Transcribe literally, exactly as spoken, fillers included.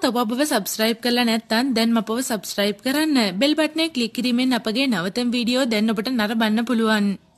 තවමත් ඔබ අපව subscribe කරලා නැත්නම් දැන් අපව subscribe කරන්න. bell button එක click කිරීමෙන් අපගේ නවතම වීඩියෝ දැන් ඔබට නරඹන්න පුළුවන්.